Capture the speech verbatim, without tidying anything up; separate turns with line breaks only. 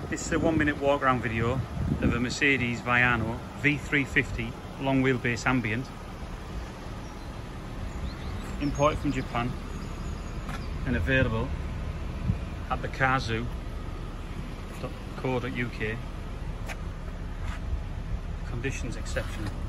This is a one minute walk around video of a Mercedes Viano V three fifty long wheelbase ambient, imported from Japan and available at the carzoo dot co dot U K. Conditions exceptional.